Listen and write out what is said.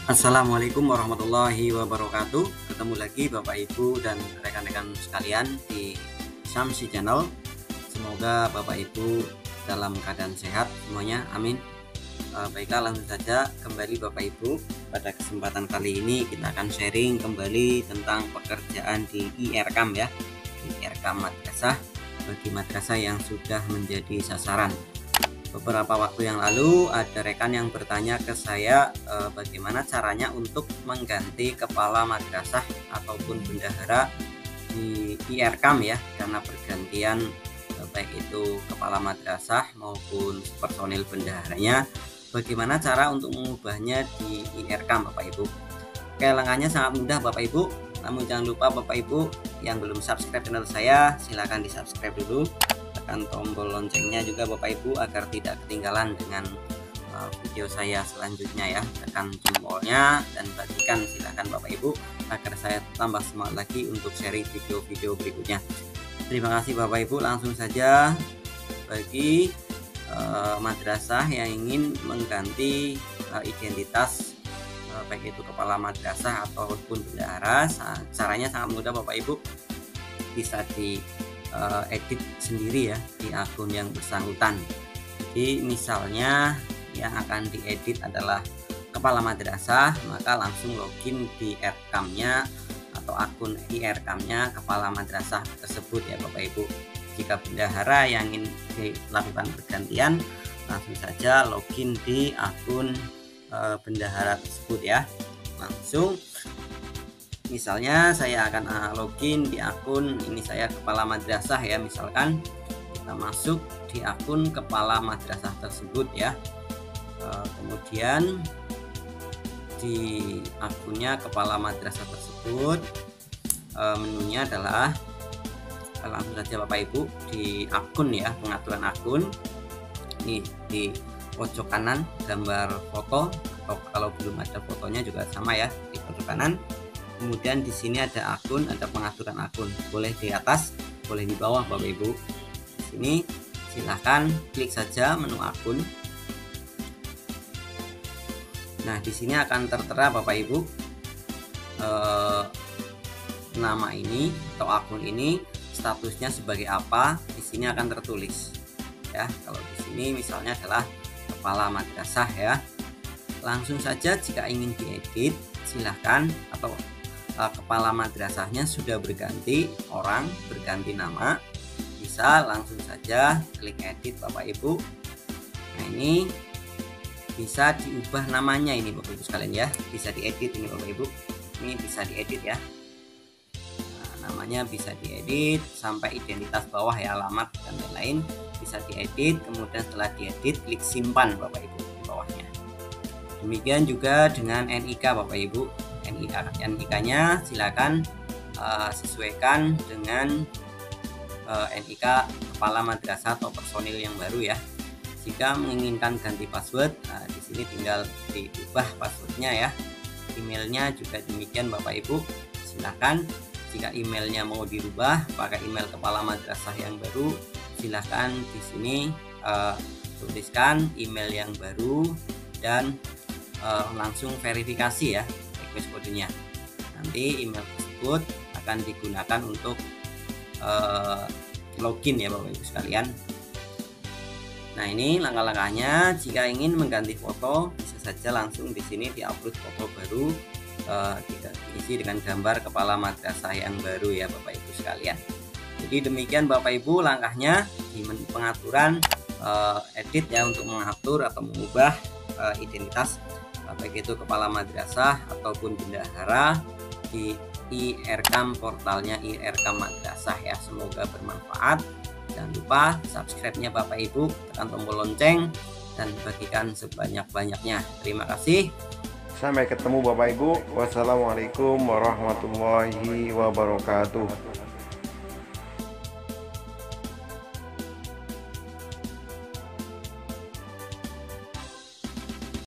Assalamualaikum warahmatullahi wabarakatuh. Ketemu lagi Bapak Ibu dan rekan-rekan sekalian di Samsi Channel. Semoga Bapak Ibu dalam keadaan sehat semuanya, amin. Baiklah, langsung saja kembali Bapak Ibu. Pada kesempatan kali ini kita akan sharing kembali tentang pekerjaan di IRKAM ya, IRKAM madrasah bagi madrasah yang sudah menjadi sasaran. Beberapa waktu yang lalu ada rekan yang bertanya ke saya bagaimana caranya untuk mengganti kepala madrasah ataupun bendahara di IRKAM ya, karena pergantian baik itu kepala madrasah maupun personil bendaharanya. Bagaimana cara untuk mengubahnya di IRKAM Bapak Ibu? Oke, langkahnya sangat mudah Bapak Ibu. Namun jangan lupa Bapak Ibu yang belum subscribe channel saya, silahkan di subscribe dulu. Tekan tombol loncengnya juga Bapak Ibu agar tidak ketinggalan dengan video saya selanjutnya ya. Tekan jempolnya dan bagikan silahkan Bapak Ibu agar saya tambah semangat lagi untuk sharing video-video berikutnya. Terima kasih Bapak Ibu. Langsung saja bagi madrasah yang ingin mengganti identitas baik itu kepala madrasah ataupun bendahara, caranya sangat mudah Bapak Ibu. Bisa di edit sendiri ya di akun yang bersangkutan. Jadi misalnya yang akan diedit adalah kepala madrasah, maka langsung login di IRKAM-nya atau akun IRKAM-nya kepala madrasah tersebut ya Bapak Ibu. Jika bendahara yang ingin dilakukan pergantian, langsung saja login di akun bendahara tersebut ya. Langsung misalnya saya akan login di akun ini, saya kepala madrasah ya, misalkan kita masuk di akun kepala madrasah tersebut ya. Kemudian di akunnya kepala madrasah tersebut menunya adalah langsung saja Bapak Ibu di akun ya, pengaturan akun. Ini di pojok kanan gambar foto, atau kalau belum ada fotonya juga sama ya, di pojok kanan. Kemudian di sini ada akun, ada pengaturan akun. Boleh di atas, boleh di bawah Bapak Ibu. Di sini silahkan klik saja menu akun. Nah, di sini akan tertera Bapak Ibu nama ini atau akun ini statusnya sebagai apa. Di sini akan tertulis ya. Kalau di sini misalnya adalah kepala madrasah ya. Langsung saja jika ingin diedit silahkan, atau kepala madrasahnya sudah berganti orang, berganti nama, bisa langsung saja klik edit Bapak Ibu. Nah, ini bisa diubah namanya ini Bapak Ibu sekalian ya, bisa diedit ini Bapak Ibu, ini bisa diedit ya. Namanya bisa diedit sampai identitas bawah ya, alamat dan lain-lain bisa diedit. Kemudian setelah diedit klik simpan Bapak Ibu di bawahnya. Demikian juga dengan NIK Bapak Ibu. NIK-nya silakan sesuaikan dengan NIK kepala madrasah atau personil yang baru ya. Jika menginginkan ganti password, di sini tinggal diubah passwordnya ya. Emailnya juga demikian Bapak Ibu, silakan. Jika emailnya mau dirubah pakai email kepala madrasah yang baru, silahkan di sini tuliskan email yang baru dan langsung verifikasi ya request kodenya. Nanti email tersebut akan digunakan untuk login ya Bapak Ibu sekalian. Nah, ini langkah-langkahnya. Jika ingin mengganti foto, bisa saja langsung di sini diupload foto baru, diisi dengan gambar kepala madrasah yang baru ya Bapak Ibu sekalian. Jadi demikian Bapak Ibu langkahnya di pengaturan edit ya, untuk mengatur atau mengubah identitas baik itu kepala madrasah ataupun bendahara di IRKAM, portalnya IRKAM madrasah ya. Semoga bermanfaat. Jangan lupa subscribe-nya Bapak Ibu, tekan tombol lonceng dan bagikan sebanyak-banyaknya. Terima kasih. Sampai ketemu Bapak Ibu. Wassalamualaikum warahmatullahi wabarakatuh.